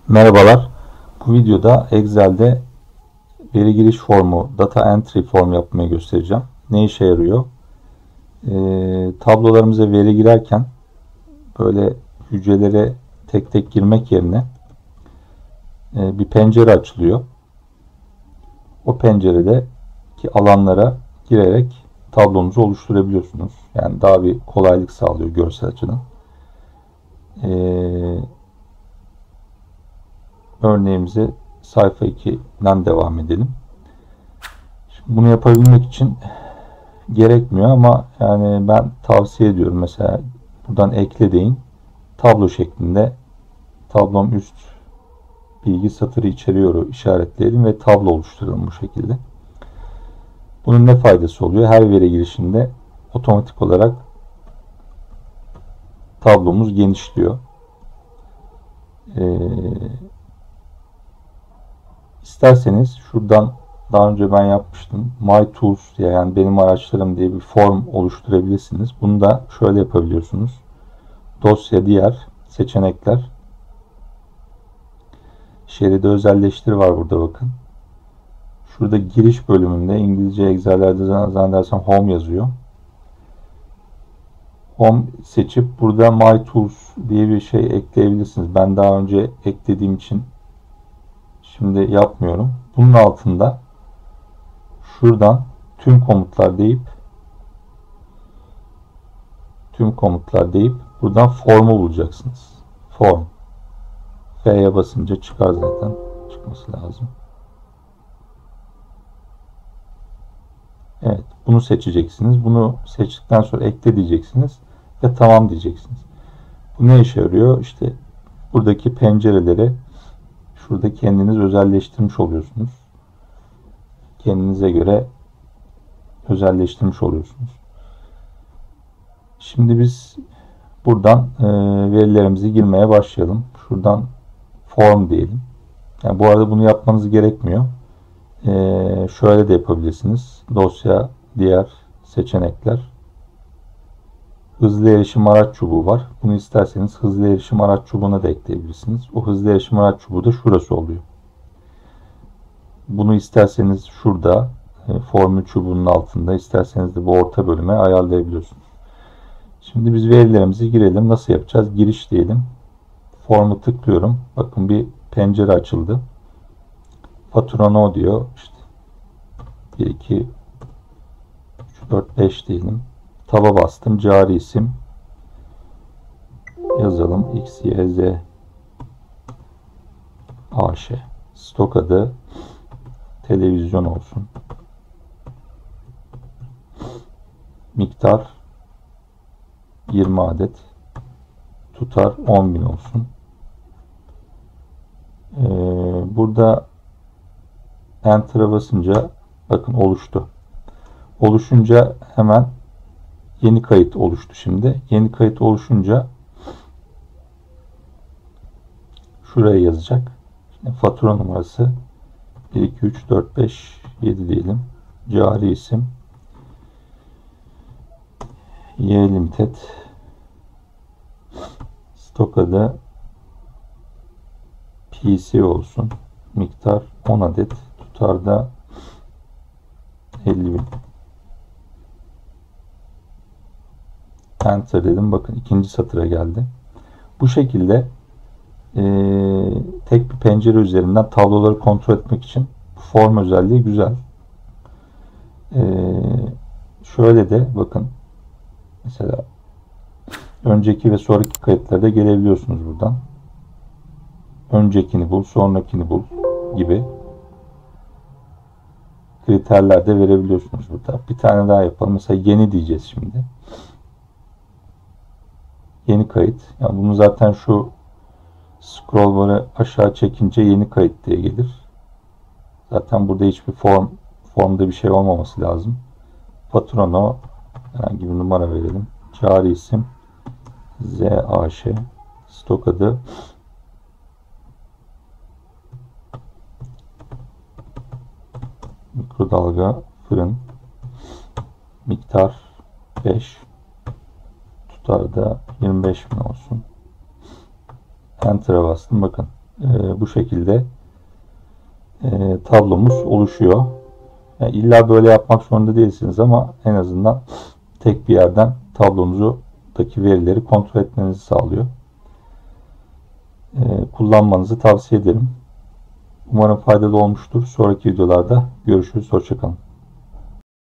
Merhabalar. Bu videoda Excel'de veri giriş formu, data entry form yapmayı göstereceğim. Ne işe yarıyor? Tablolarımıza veri girerken böyle hücrelere tek tek girmek yerine bir pencere açılıyor. O penceredeki alanlara girerek tablonuzu oluşturabiliyorsunuz. Yani daha bir kolaylık sağlıyor görsel açıdan. Örneğimize sayfa 2'den devam edelim. Şimdi bunu yapabilmek için gerekmiyor ama yani ben tavsiye ediyorum. Mesela buradan ekle deyin. Tablo şeklinde tablom üst bilgi satırı içeriyor işaretleyelim ve tablo oluşturalım bu şekilde. Bunun ne faydası oluyor? Her veri girişinde otomatik olarak tablomuz genişliyor. İsterseniz şuradan daha önce ben yapmıştım. My Tools diye, yani benim araçlarım diye bir form oluşturabilirsiniz. Bunu da şöyle yapabiliyorsunuz. Dosya, diğer seçenekler. Şeridi özelleştir var burada, bakın. Şurada giriş bölümünde İngilizce Excel'lerde zannedersem Home yazıyor. Home seçip burada My Tools diye bir şey ekleyebilirsiniz. Ben daha önce eklediğim için şimdi yapmıyorum. Bunun altında şuradan tüm komutlar deyip buradan form'u bulacaksınız. Form. F'ye basınca çıkar zaten. Çıkması lazım. Evet. Bunu seçeceksiniz. Bunu seçtikten sonra ekle diyeceksiniz. Ve tamam diyeceksiniz. Bu ne işe yarıyor? İşte buradaki pencereleri şurada kendiniz özelleştirmiş oluyorsunuz. Kendinize göre özelleştirmiş oluyorsunuz. Şimdi biz buradan verilerimizi girmeye başlayalım. Şuradan form diyelim. Yani bu arada bunu yapmanız gerekmiyor. Şöyle de yapabilirsiniz. Dosya, diğer seçenekler. Hızlı erişim araç çubuğu var. Bunu isterseniz hızlı erişim araç çubuğuna da ekleyebilirsiniz. O hızlı erişim araç çubuğu da şurası oluyor. Bunu isterseniz şurada formül çubuğunun altında, isterseniz de bu orta bölüme ayarlayabiliyorsunuz. Şimdi biz verilerimizi girelim. Nasıl yapacağız? Giriş diyelim. Formu tıklıyorum. Bakın bir pencere açıldı. Fatura no diyor. İşte 1, 2, 3, 4, 5 diyelim. Taba bastım. Cari isim yazalım. X, Y, Z AŞ. Stok adı televizyon olsun. Miktar 20 adet. Tutar 10.000 olsun. Burada Enter'a basınca bakın oluştu. Oluşunca hemen yeni kayıt oluştu şimdi. Yeni kayıt oluşunca şuraya yazacak. Şimdi fatura numarası 1, 2, 3, 4, 5, 7 diyelim. Cari isim Y Limited. Stok adı PC olsun. Miktar 10 adet. Tutar da 50.000. Enter dedim. Bakın ikinci satıra geldi. Bu şekilde tek bir pencere üzerinden tabloları kontrol etmek için form özelliği güzel. Şöyle de bakın, mesela önceki ve sonraki kayıtlarda gelebiliyorsunuz buradan. Öncekini bul, sonrakini bul gibi kriterler de verebiliyorsunuz burada. Bir tane daha yapalım. Mesela yeni diyeceğiz şimdi. Yeni kayıt. Yani bunu zaten şu scroll bar'ı aşağı çekince yeni kayıt diye gelir. Zaten burada hiçbir formda bir şey olmaması lazım. Fatura no, herhangi bir numara verelim. Cari isim ZAŞ. Stok adı mikrodalga fırın. Miktar 5. Tutar da 25.000 olsun. Enter'a bastım. Bakın bu şekilde tablomuz oluşuyor. Yani illa böyle yapmak zorunda değilsiniz ama en azından tek bir yerden tablonuzdaki verileri kontrol etmenizi sağlıyor. Kullanmanızı tavsiye ederim. Umarım faydalı olmuştur. Sonraki videolarda görüşürüz. Hoşça kalın.